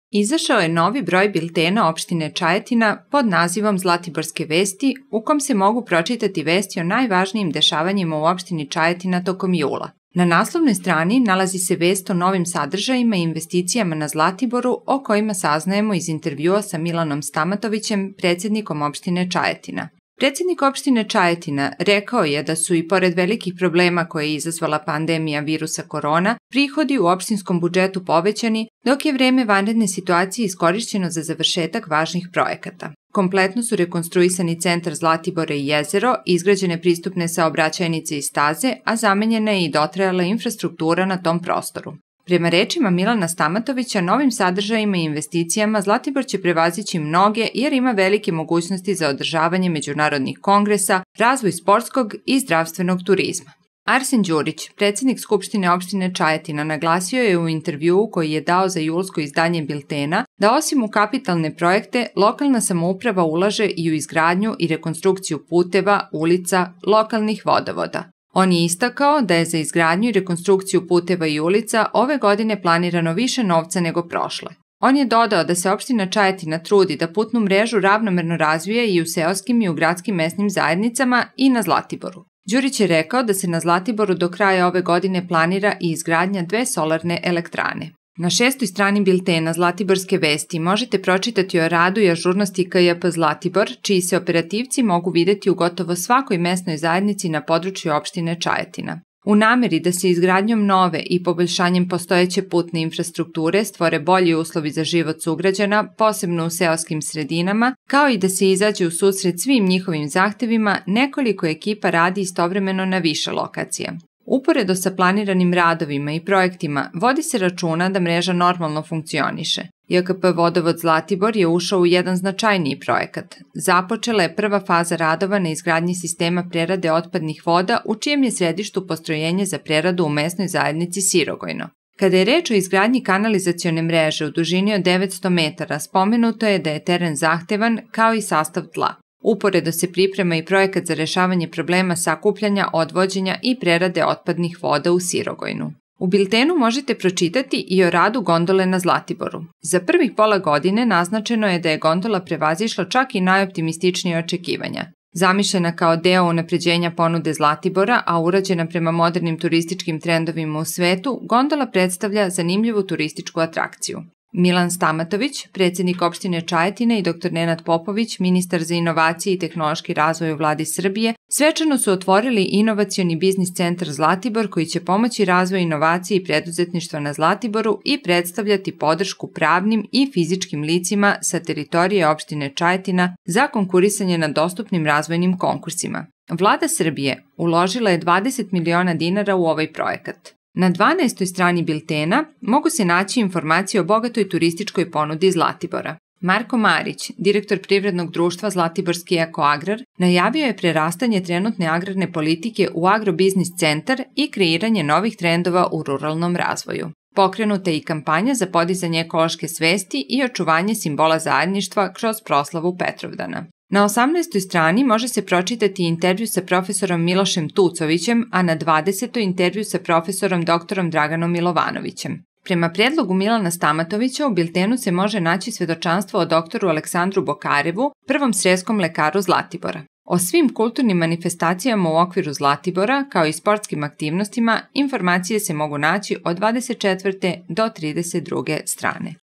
Izašao je novi broj biltena opštine Čajetina pod nazivom Zlatiborske vesti, u kom se mogu pročitati vesti o najvažnijim dešavanjima u opštini Čajetina tokom jula. Na naslovnoj strani nalazi se vest o novim sadržajima i investicijama na Zlatiboru, o kojima saznajemo iz intervjua sa Milanom Stamatovićem, predsjednikom opštine Čajetina. Predsjednik opštine Čajetina rekao je da su i pored velikih problema koje je izazvala pandemija virusa korona, prihodi u opštinskom budžetu povećani, dok je vreme vanredne situacije iskorišćeno za završetak važnih projekata. Kompletno su rekonstruisani centar Zlatibora i jezero, izgrađene pristupne saobraćajnice i staze, a zamenjena je i dotrajala infrastruktura na tom prostoru. Prema rečima Milana Stamatovića, novim sadržajima i investicijama Zlatibor će prevazići mnoge jer ima velike mogućnosti za održavanje međunarodnih kongresa, razvoj sportskog i zdravstvenog turizma. Arsen Đurić, predsjednik Skupštine opštine Čajetina, naglasio je u intervjuu koji je dao za julsko izdanje biltena da osim u kapitalne projekte, lokalna samouprava ulaže i u izgradnju i rekonstrukciju puteva, ulica, lokalnih vodovoda. On je istakao da je za izgradnju i rekonstrukciju puteva i ulica ove godine planirano više novca nego prošle. On je dodao da se opština Čajetina trudi da putnu mrežu ravnomerno razvija i u seoskim i u gradskim mesnim zajednicama i na Zlatiboru. Đurić je rekao da se na Zlatiboru do kraja ove godine planira i izgradnja 2 solarne elektrane. Na 6. strani biltena Zlatiborske vesti možete pročitati o radu i ažurnosti KJP Zlatibor, čiji se operativci mogu videti u gotovo svakoj mesnoj zajednici na području opštine Čajetina. U nameri da se izgradnjom nove i poboljšanjem postojeće putne infrastrukture stvore bolji uslovi za život sugrađana, posebno u seoskim sredinama, kao i da se izađe u susret svim njihovim zahtevima, nekoliko ekipa radi istovremeno na više lokacija. Uporedo sa planiranim radovima i projektima vodi se računa da mreža normalno funkcioniše. JKP Vodovod Zlatibor je ušao u jedan značajniji projekat. Započela je prva faza radova na izgradnji sistema prerade otpadnih voda, u čijem je središtu postrojenje za preradu u mesnoj zajednici Sirogojno. Kada je reč o izgradnji kanalizacione mreže u dužini od 900 metara, spomenuto je da je teren zahtevan kao i sastav tla. Uporedo se priprema i projekat za rešavanje problema sakupljanja, odvođenja i prerade otpadnih voda u Sirogojnu. U biltenu možete pročitati i o radu gondole na Zlatiboru. Za prvih pola godine naznačeno je da je gondola prevazišla čak i najoptimističnije očekivanja. Zamišljena kao deo unapređenja ponude Zlatibora, a urađena prema modernim turističkim trendovima u svetu, gondola predstavlja zanimljivu turističku atrakciju. Milan Stamatović, predsjednik opštine Čajetina i dr. Nenad Popović, ministar za inovacije i tehnološki razvoj u vladi Srbije, svečano su otvorili inovacioni biznis centar Zlatibor koji će pomoći razvoju inovacije i preduzetništva na Zlatiboru i predstavljati podršku pravnim i fizičkim licima sa teritorije opštine Čajetina za konkurisanje na dostupnim razvojnim konkursima. Vlada Srbije uložila je 20 miliona dinara u ovaj projekat. Na 12. strani biltena mogu se naći informacije o bogatoj turističkoj ponudi Zlatibora. Marko Marić, direktor privrednog društva Zlatiborski ekoagrar, najavio je prerastanje trenutne agrarne politike u agrobiznis centar i kreiranje novih trendova u ruralnom razvoju. Pokrenuta je i kampanja za podizanje ekološke svesti i očuvanje simbola zajedništva kroz proslavu Petrovdana. Na 18. strani može se pročitati intervju sa profesorom Milošem Tucovićem, a na 20. intervju sa profesorom dr. Draganom Milovanovićem. Prema predlogu Milana Stamatovića u biltenu se može naći svedočanstvo o doktoru Aleksandru Bokarevu, prvom sreskom lekaru Zlatibora. O svim kulturnim manifestacijama u okviru Zlatibora, kao i sportskim aktivnostima, informacije se mogu naći od 24. do 32. strane.